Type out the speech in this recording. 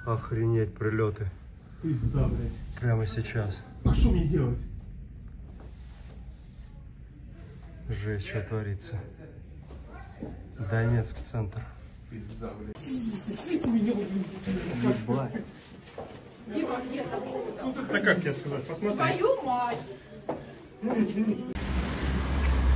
Охренеть прилеты. Пизда, блядь. Прямо сейчас. А что мне делать? Жесть, что творится. Донецк, центр. Пизда, блядь. Ебать. Ну, как тебе сказать? Посмотри. Твою мать!